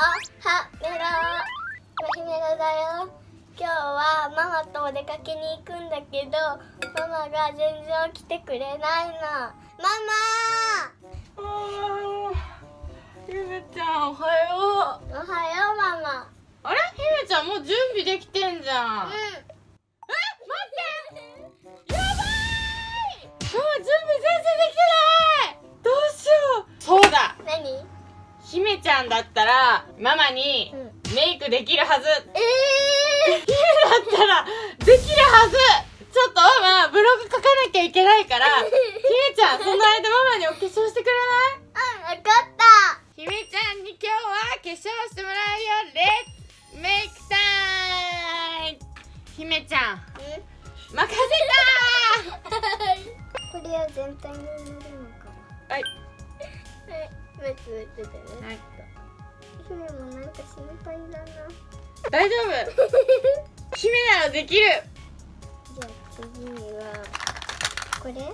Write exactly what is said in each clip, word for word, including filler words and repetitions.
はメロひめろだよ。今日はママとお出かけに行くんだけど、ママが全然起きてくれないの。ママー。ひめちゃんおはよおはようママ。 う。あれひめちゃんもう準備できてんじゃん。 うん。 え、待って、やばい。ママ準備全然できてない。どうしよう。そうだ、 何？ ひめちゃんだったらママにメイクできるはず。 ええー、 ひめだったらできるはず。ちょっとママブログ書かなきゃいけないからひめちゃんその間ママにお化粧してくれない？ うん、分かった。 ひめちゃんに今日は化粧してもらうよ。レッツメイクタイム。ひめちゃん任せたこれは全体に塗るのかな。 はい。 はい、目つぶっててね。 はい。 姫もなんか心配だな。 大丈夫ひめならできる。 じゃあ次にはこれ。じゃ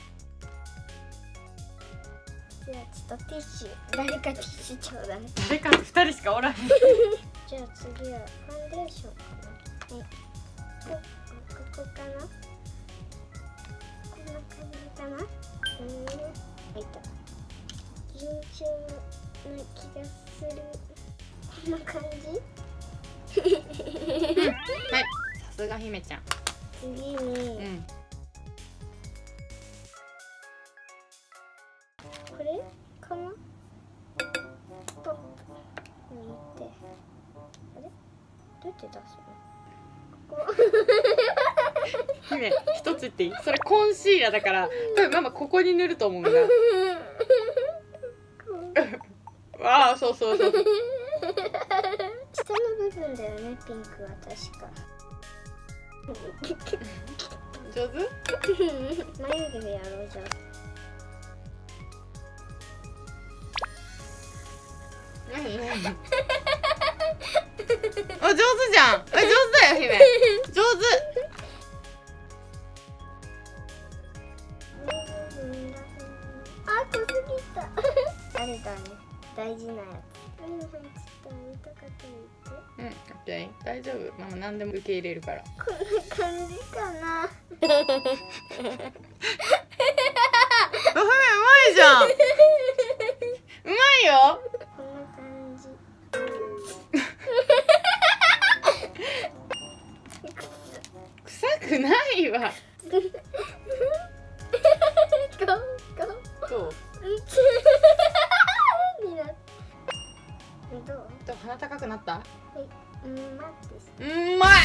あちょっとティッシュ、誰かティッシュちょうだい。 誰かふたりしかおらへんじゃあ次はファンデーションかな。はい、こここかな。こんな感じかな。うん、はいった。順調な気がする。こんな感じうん、はい、さすがひめちゃん。 次に、 うん、 これかな。ポッと抜いて、あれどうやって出すの？ここひめ一つ言っていい？それコンシーラーだから多分ママここに塗ると思うんだわあ、そうそうそう下の部分だよね、ピンクは確か。 上手？ 眉毛でやろうじゃん。 何何あ、上手じゃん。あ、上手だよひめ。上手。 あ、濃すぎた。あれだね、大事なやつ。うん、ちょっと痛かったら言って。 うん、オッケー、大丈夫。ママ何でも受け入れるから。 こんな感じかな。 あ、ひめうまいじゃん。うまいよ。 こんな感じ。 臭くないわ。どう？ になっどう？ どう？鼻高くなった？ はい、うん、待って。 うんまい。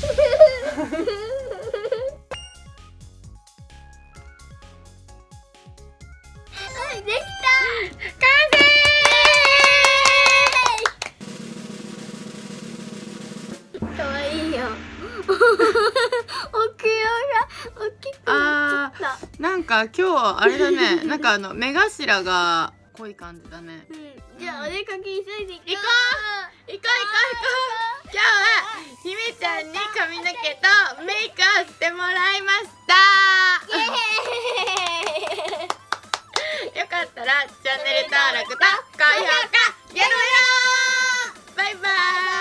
はい、でき完成。 た。かわいいよ。奥行が大きくなっちゃった。 なんか今日あれだね。なんかあの目頭が濃い感じだね。 うん、じゃあお出かけ急いで行こう。 行こう行こう行こう。今日はひめちゃんに髪の毛とメイクをしてもらいました。よかったらチャンネル登録と高評価よろよー。バイバーイ。